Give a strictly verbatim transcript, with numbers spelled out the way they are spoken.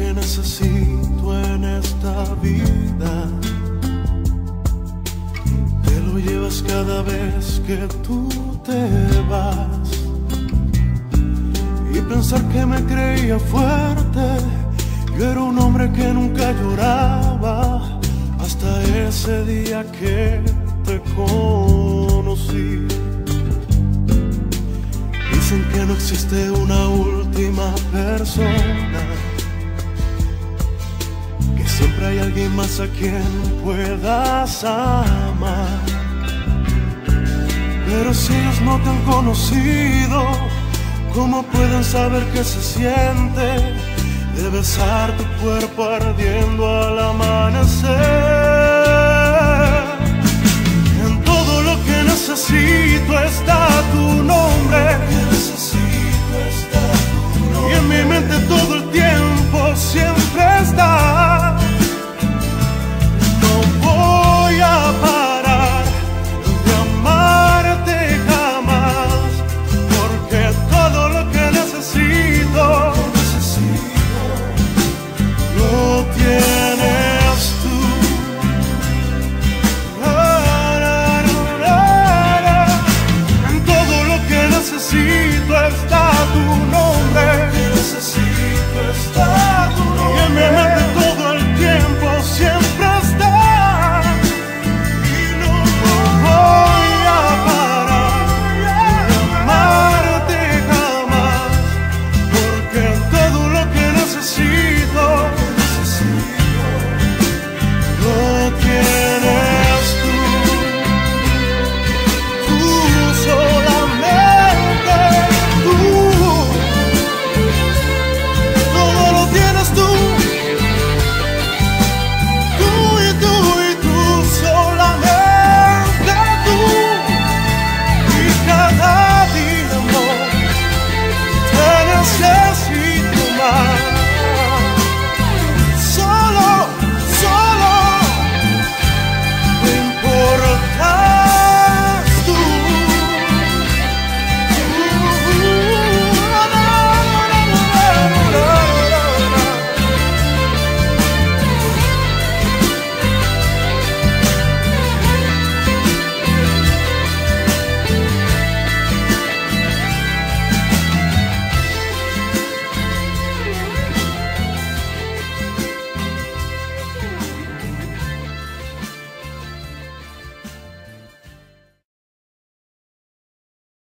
que necesito en esta vida. Te lo llevas cada vez que tú te vas. Y pensar que me creía fuerte, yo era un hombre que nunca lloraba, hasta ese día que te conocí. Dicen que no existe una última persona, que siempre hay alguien más a quien puedas amar. Pero si ellos no te han conocido, ¿cómo pueden saber qué se siente de besar tu cuerpo ardiendo al amanecer? En todo lo que necesito está tu nombre. Necesito